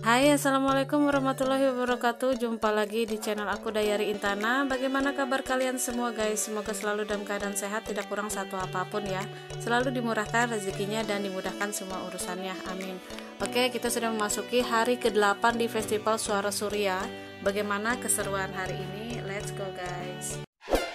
Hai, assalamualaikum warahmatullahi wabarakatuh. Jumpa lagi di channel aku, Dayari Intana. Bagaimana kabar kalian semua guys? Semoga selalu dalam keadaan sehat, tidak kurang satu apapun ya. Selalu dimurahkan rezekinya dan dimudahkan semua urusannya, amin. Oke, kita sudah memasuki hari ke-8 di Festival Suara Surya. Bagaimana keseruan hari ini? Let's go guys.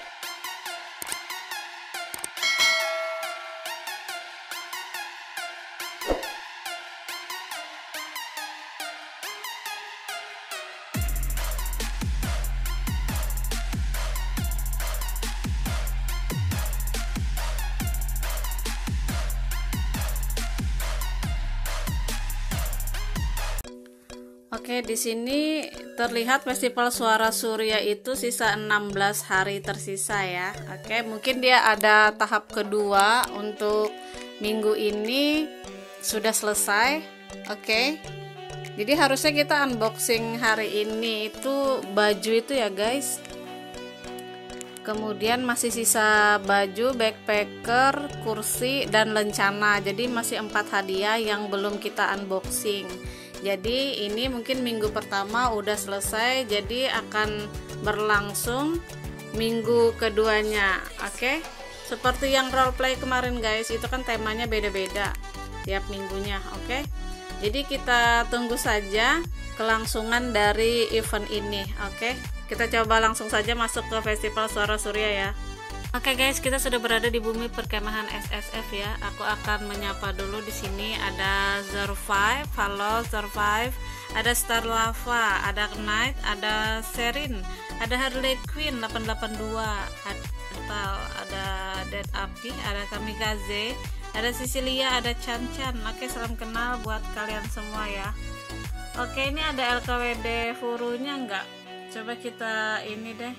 Oke, di sini terlihat Festival Suara Surya itu sisa 16 hari tersisa ya. Oke, mungkin dia ada tahap kedua untuk minggu ini sudah selesai. Oke. Jadi harusnya kita unboxing hari ini itu baju itu ya, guys. Kemudian masih sisa baju, backpacker, kursi dan lencana. Jadi masih 4 hadiah yang belum kita unboxing. Jadi ini mungkin minggu pertama udah selesai, jadi akan berlangsung minggu keduanya. Oke, seperti yang roleplay kemarin guys, itu kan temanya beda-beda tiap minggunya. Oke, jadi kita tunggu saja kelangsungan dari event ini. Oke, kita coba langsung saja masuk ke Festival Suara Surya ya. Oke guys, kita sudah berada di bumi perkemahan SSF ya. Aku akan menyapa dulu. Di sini ada Survive, halo Survive, ada Star Lava, ada Knight, ada Serin, ada Harley Quinn 882, ada Dead Api, ada Kamikaze, ada Sicilia, ada Chan Chan. Oke, salam kenal buat kalian semua ya. Oke, ini ada LKWD Furunya enggak? Coba kita ini deh.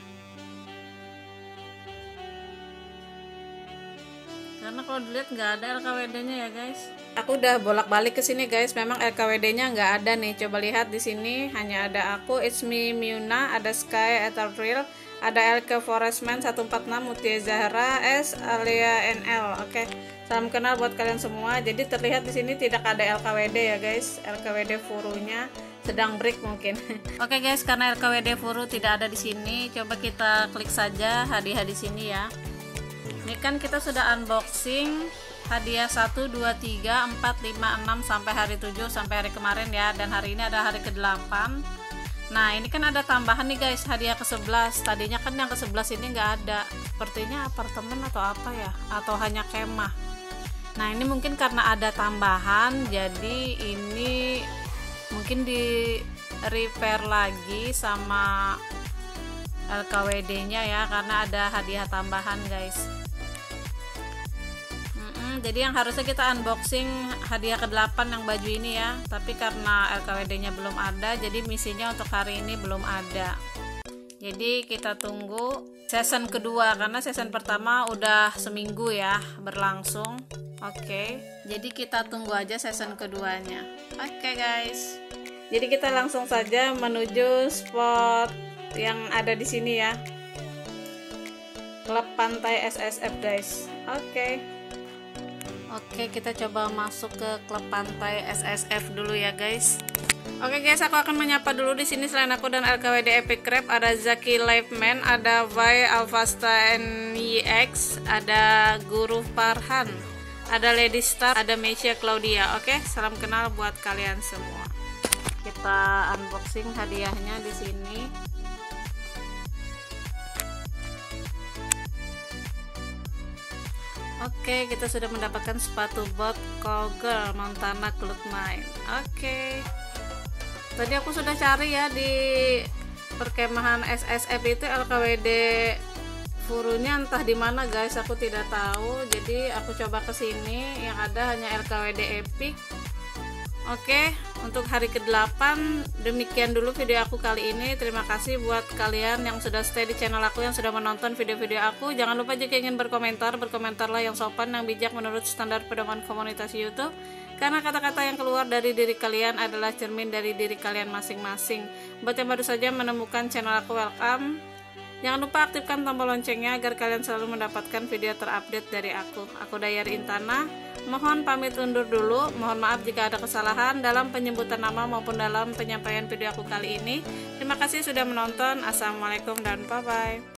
Karena kalau dilihat nggak ada LKWD-nya ya guys. Aku udah bolak-balik ke sini guys. Memang LKWD-nya nggak ada nih. Coba lihat di sini hanya ada aku, It's Me Miuna, ada Sky Etherfield, ada LK Forestman 146, Mutia Zahra S, Alia NL. Oke, salam kenal buat kalian semua. Jadi terlihat di sini tidak ada LKWD ya guys. LKWD Furunya sedang break mungkin. Oke guys, karena LKWD Furu tidak ada di sini, coba kita klik saja hadiah di sini ya. Ini kan kita sudah unboxing hadiah 1, 2, 3, 4, 5, 6 sampai hari 7 sampai hari kemarin ya, dan hari ini ada hari ke-8. Nah, ini kan ada tambahan nih guys, hadiah ke-11. Tadinya kan yang ke-11 ini nggak ada. Sepertinya apartemen atau apa ya, atau hanya kemah. Nah, ini mungkin karena ada tambahan, jadi ini mungkin di repair lagi sama LKWD-nya ya, karena ada hadiah tambahan guys. Jadi yang harusnya kita unboxing hadiah ke-8 yang baju ini ya, tapi karena LKWD-nya belum ada, jadi misinya untuk hari ini belum ada. Jadi kita tunggu season kedua, karena season pertama udah seminggu ya berlangsung. Oke, jadi kita tunggu aja season keduanya. Oke guys, jadi kita langsung saja menuju spot yang ada di sini ya, klub pantai SSF guys. Oke, kita coba masuk ke klub pantai SSF dulu ya guys. Oke guys, aku akan menyapa dulu di sini. Selain aku dan LKWD Epic Crab, ada Zaki Liveman, ada Vai Alfasta NYX, ada Guru Farhan, ada Lady Star, ada Mesia Claudia. Oke, salam kenal buat kalian semua. Kita unboxing hadiahnya di sini. Oke, kita sudah mendapatkan sepatu bot Call Girl Montana Cloud9. Oke, tadi aku sudah cari ya di perkemahan SSF itu LKWD Furunya entah di mana guys, aku tidak tahu. Jadi aku coba ke sini, yang ada hanya LKWD Epic. Oke, untuk hari ke-8 demikian dulu video aku kali ini. Terima kasih buat kalian yang sudah stay di channel aku, yang sudah menonton video-video aku. Jangan lupa jika ingin berkomentarlah yang sopan, yang bijak menurut standar pedoman komunitas YouTube. Karena kata-kata yang keluar dari diri kalian adalah cermin dari diri kalian masing-masing. Buat yang baru saja menemukan channel aku, welcome. Jangan lupa aktifkan tombol loncengnya agar kalian selalu mendapatkan video terupdate dari aku. Aku Dayari Intana. Mohon pamit undur dulu. Mohon maaf jika ada kesalahan dalam penyebutan nama maupun dalam penyampaian video aku kali ini. Terima kasih sudah menonton. Assalamualaikum dan bye-bye.